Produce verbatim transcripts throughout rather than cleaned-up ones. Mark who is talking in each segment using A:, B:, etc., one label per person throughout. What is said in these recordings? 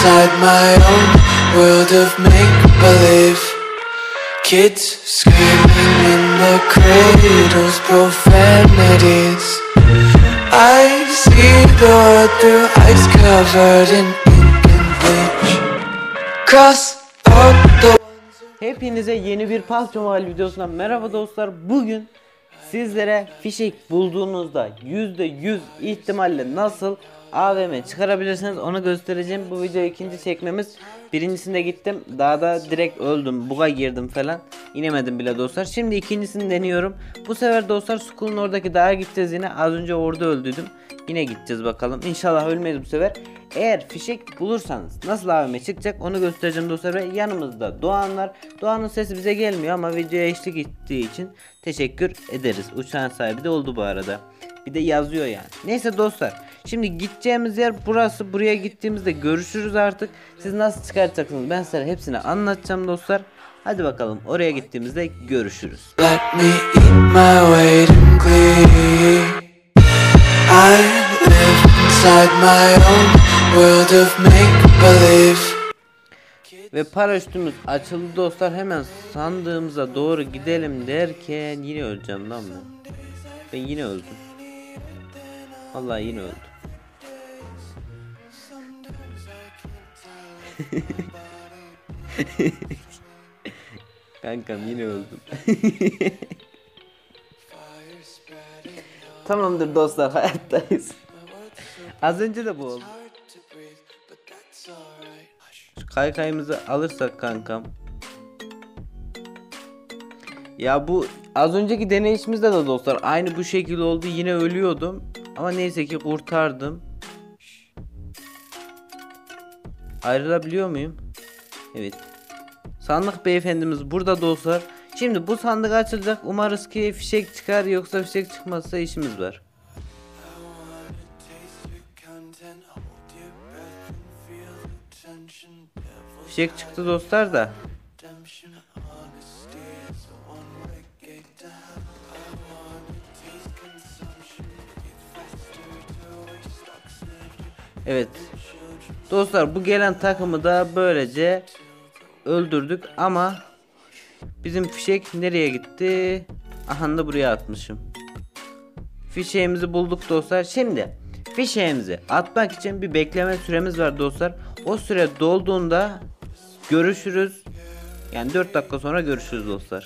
A: inside my own world of make-believe. Kids screaming in the cradles, profanities. I see the world through ice covered in ink and bleach. Cross out the...
B: Hepinize yeni bir P U B G Mobile videosundan merhaba dostlar. Bugün sizlere fişek bulduğunuzda yüzde yüz ihtimalle nasıl A V M çıkarabilirsiniz onu göstereceğim. Bu video ikinci çekmemiz. Birincisinde gittim, daha da direkt öldüm, buga girdim falan, inemedim bile dostlar. Şimdi ikincisini deniyorum. Bu sefer dostlar Skull'un oradaki dağa gideceğiz yine. Az önce orada öldüydüm, yine gideceğiz bakalım. İnşallah ölmeyiz bu sefer. Eğer fişek bulursanız nasıl A V M çıkacak onu göstereceğim dostlar. Ve yanımızda Doğan var. Doğan'ın sesi bize gelmiyor ama videoya eşlik ettiği için teşekkür ederiz. Uçağın sahibi de oldu bu arada. Bir de yazıyor yani. Neyse dostlar, şimdi gideceğimiz yer burası. Buraya gittiğimizde görüşürüz artık. Siz nasıl çıkartacaksınız ben size hepsini anlatacağım dostlar. Hadi bakalım, oraya gittiğimizde görüşürüz.
A: Let me eat my weight in glee. I live inside my own world of make-believe.
B: Ve paraşütümüz açıldı dostlar. Hemen sandığımıza doğru gidelim derken yine öleceğim lan ben. Ben yine öldüm. Vallahi yine öldüm. Kankam yine öldüm. Tamamdır dostlar, hayattayız. Az önce de bu oldu. Şu kaykayımızı alırsak kankam. Ya bu az önceki deneyişimizde de dostlar aynı bu şekilde oldu, yine ölüyordum. Ama neyse ki kurtardım. Ayrılabiliyor muyum? Evet. Sandık beyefendimiz burada dostlar. Şimdi bu sandık açılacak. Umarız ki fişek çıkar, yoksa fişek çıkmazsa işimiz var. Fişek çıktı dostlar da. Evet. Dostlar, bu gelen takımı da böylece öldürdük ama bizim fişek nereye gitti? Aha da buraya atmışım. Fişeğimizi bulduk dostlar. Şimdi fişeğimizi atmak için bir bekleme süremiz var dostlar. O süre dolduğunda görüşürüz. Yani dört dakika sonra görüşürüz dostlar.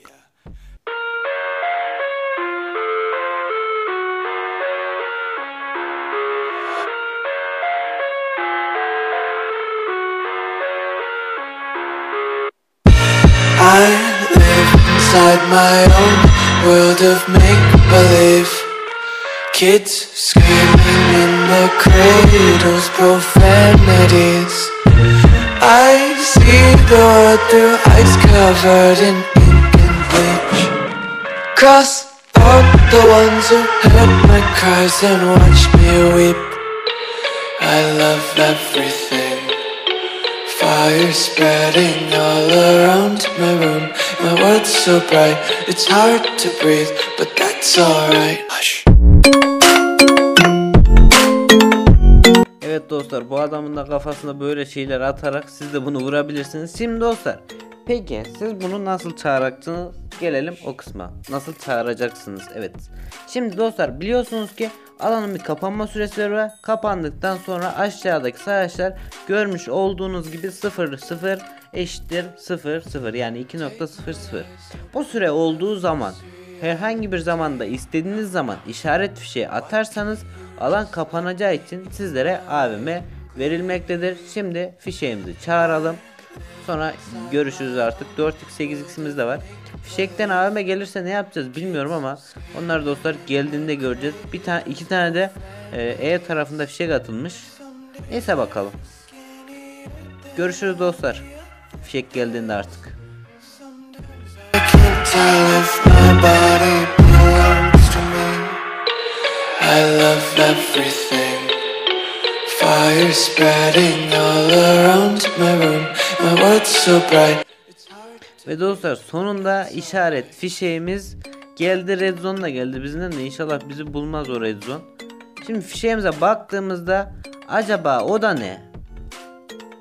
A: I live inside my own world of make-believe. Kids screaming in the cradles, profanities. I see the world through ice covered in ink and bleach. Cross out the ones who heard my cries and watched me weep. I love everything. Fire spreading all around my room. My world's so bright, it's hard to breathe, but that's alright. Hush.
B: Evet dostlar, bu adamın da kafasına böyle şeyler atarak siz de bunu vurabilirsiniz. Şimdi dostlar, peki siz bunu nasıl çağıracaksınız? Gelelim o kısma. Nasıl çağıracaksınız? Evet. Şimdi dostlar, biliyorsunuz ki alanın bir kapanma süresi var. Kapandıktan sonra aşağıdaki sayaçlar görmüş olduğunuz gibi sıfır sıfır eşittir sıfır sıfır, yani iki nokta sıfır sıfır. Bu süre olduğu zaman, herhangi bir zamanda istediğiniz zaman işaret fişeği atarsanız alan kapanacağı için sizlere A V M verilmektedir. Şimdi fişeğimizi çağıralım. Sonra görüşürüz artık. dört x sekiz x'imiz de var. Fişekten A V M gelirse ne yapacağız bilmiyorum ama onlar dostlar geldiğinde göreceğiz. Bir tane iki tane de e, E tarafında fişek atılmış. Neyse bakalım. Görüşürüz dostlar. Fişek geldiğinde artık.
A: I love everything. Fire spreading all around my room. My world's so bright.
B: Ve dostlar, sonunda işaret fişeğimiz geldi. Red zone da geldi bizden de, inşallah bizi bulmaz o red zone. Şimdi fişeğimize baktığımızda acaba o da ne?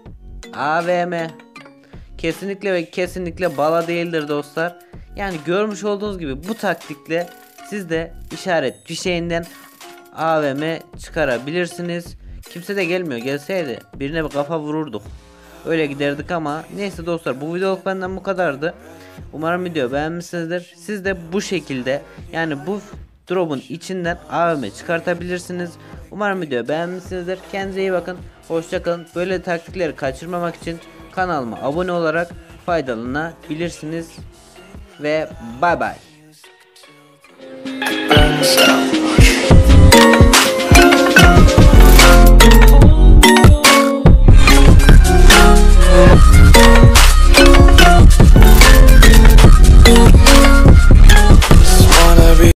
B: A V M kesinlikle ve kesinlikle bala değildir dostlar. Yani görmüş olduğunuz gibi bu taktikle siz de işaret fişeğinden A V M çıkarabilirsiniz. Kimse de gelmiyor. Gelseydi birine bir kafa vururduk. Öyle giderdik ama neyse dostlar, bu videoluk benden bu kadardı. Umarım video beğenmişsinizdir. Siz de bu şekilde, yani bu drop'un içinden A V M çıkartabilirsiniz. Umarım video beğenmişsinizdir. Kendinize iyi bakın. Hoşça kalın. Böyle taktikleri kaçırmamak için kanalıma abone olarak faydalanabilirsiniz. Ve bay bay.
A: Burn